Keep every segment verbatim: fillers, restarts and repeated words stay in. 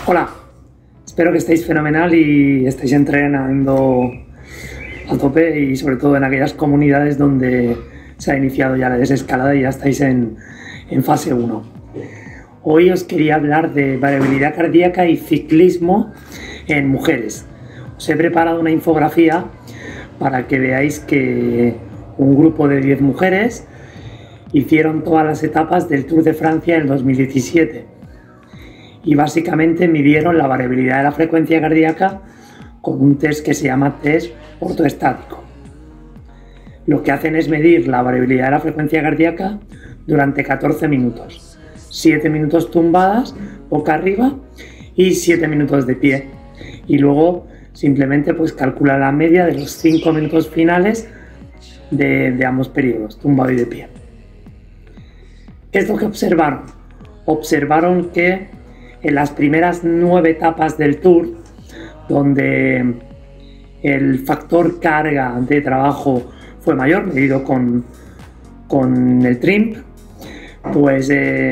Hola, espero que estéis fenomenal y estéis entrenando a tope y sobre todo en aquellas comunidades donde se ha iniciado ya la desescalada y ya estáis en, en fase uno. Hoy os quería hablar de variabilidad cardíaca y ciclismo en mujeres. Os he preparado una infografía para que veáis que un grupo de diez mujeres hicieron todas las etapas del Tour de Francia en dos mil diecisiete y básicamente midieron la variabilidad de la frecuencia cardíaca con un test que se llama test ortoestático. Lo que hacen es medir la variabilidad de la frecuencia cardíaca durante catorce minutos, siete minutos tumbadas boca arriba y siete minutos de pie, y luego simplemente pues calcula la media de los cinco minutos finales de, de ambos periodos, tumbado y de pie. ¿Qué es lo que observaron? Observaron que en las primeras nueve etapas del Tour, donde el factor carga de trabajo fue mayor, medido con, con el T R I M P, pues eh,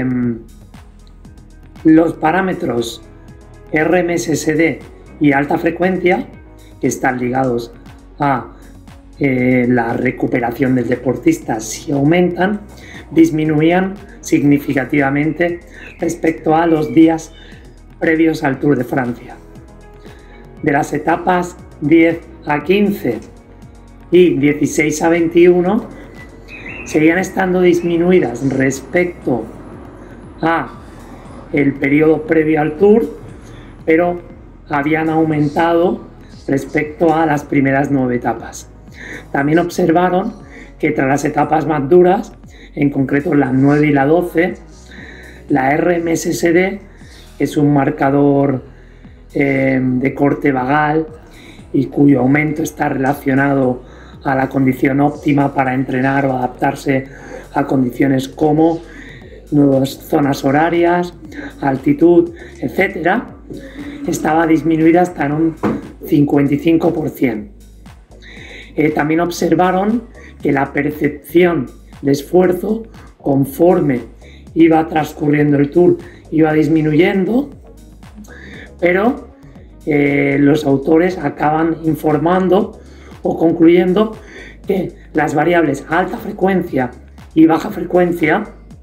los parámetros R M S S D y alta frecuencia, que están ligados a eh, la recuperación del deportista, si aumentan, disminuían significativamente respecto a los días previos al Tour de Francia. De las etapas diez a quince y dieciséis a veintiuno seguían estando disminuidas respecto a el periodo previo al Tour, pero habían aumentado respecto a las primeras nueve etapas. También observaron que tras las etapas más duras, en concreto la nueve y la doce, la R M S S D, que es un marcador eh, de corte vagal y cuyo aumento está relacionado a la condición óptima para entrenar o adaptarse a condiciones como nuevas zonas horarias, altitud, etcétera, estaba disminuida hasta en un cincuenta y cinco por ciento. Eh, también observaron que la percepción de esfuerzo, conforme iba transcurriendo el Tour, iba disminuyendo, pero eh, los autores acaban informando o concluyendo que las variables alta frecuencia y baja frecuencia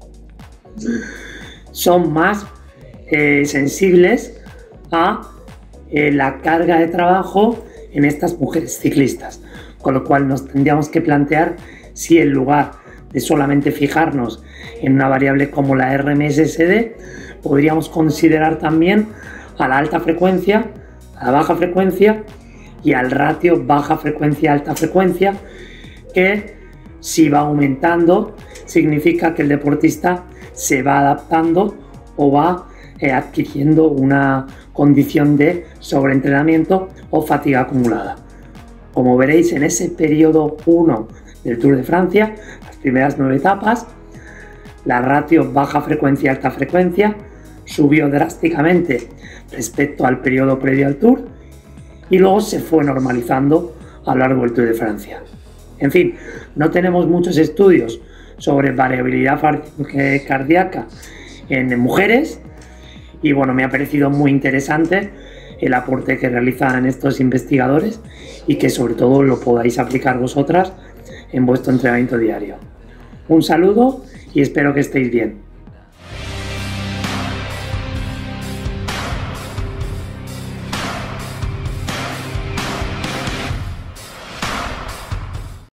son más eh, sensibles a eh, la carga de trabajo en estas mujeres ciclistas, con lo cual nos tendríamos que plantear si en lugar de solamente fijarnos en una variable como la R M S S D, podríamos considerar también a la alta frecuencia, a la baja frecuencia y al ratio baja frecuencia alta frecuencia, que si va aumentando significa que el deportista se va adaptando o va eh, adquiriendo una condición de sobreentrenamiento o fatiga acumulada. Como veréis, en ese periodo uno del Tour de Francia, las primeras nueve etapas, la ratio baja frecuencia alta frecuencia subió drásticamente respecto al periodo previo al Tour y luego se fue normalizando a lo largo del Tour de Francia. En fin, no tenemos muchos estudios sobre variabilidad cardíaca en mujeres y bueno, me ha parecido muy interesante el aporte que realizan estos investigadores y que sobre todo lo podáis aplicar vosotras en vuestro entrenamiento diario. Un saludo y espero que estéis bien.